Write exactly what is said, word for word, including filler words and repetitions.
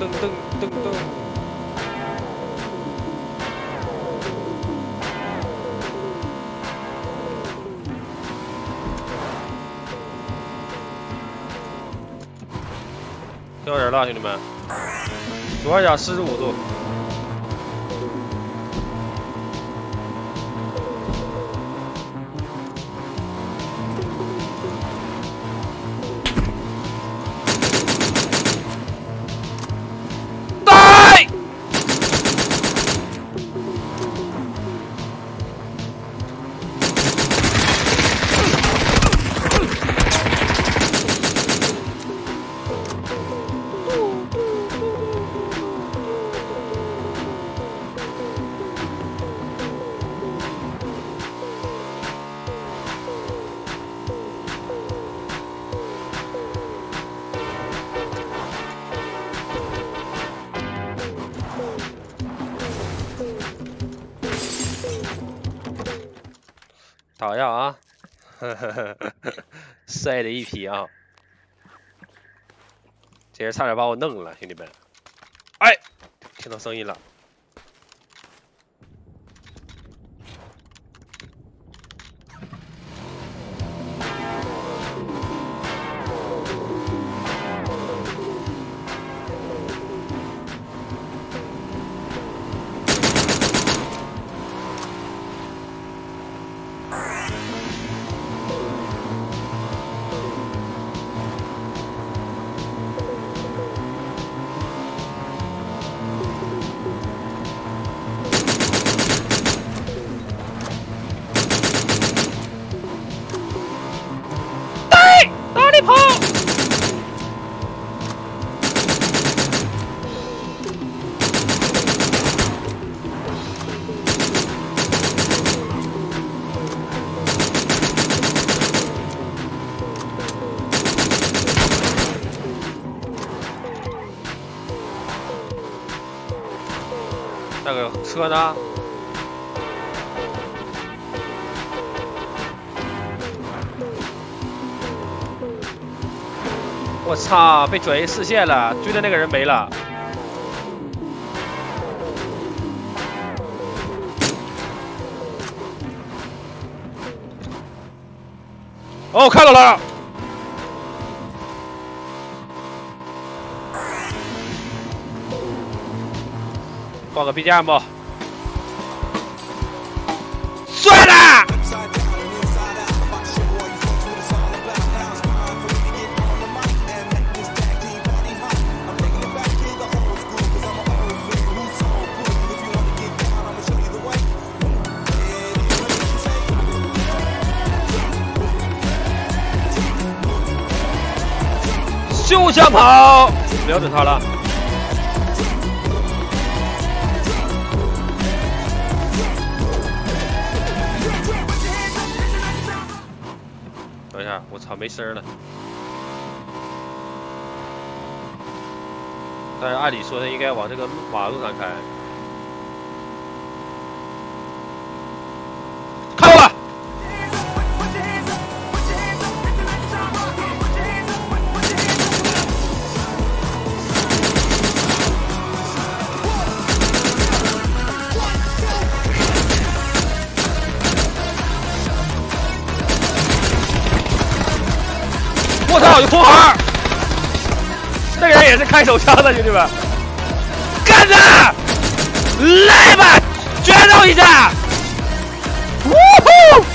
噔噔噔噔。掉人了，兄弟们！左下角四十五度。 打呀啊！呵呵呵呵，晒了一批啊！这人差点把我弄了，兄弟们！哎，听到声音了。跑！那个车呢？ 我操！被转移视线了，追的那个人没了。哦，看到了。放个 B G M 吧。算了。 就想跑，瞄准他了。等一下，我操，没声了。但是按理说他应该往这个马路上开。看到了。 我操，有同行！那个人也是开手枪的，兄弟们，干他！来吧，决斗一下！呜呼！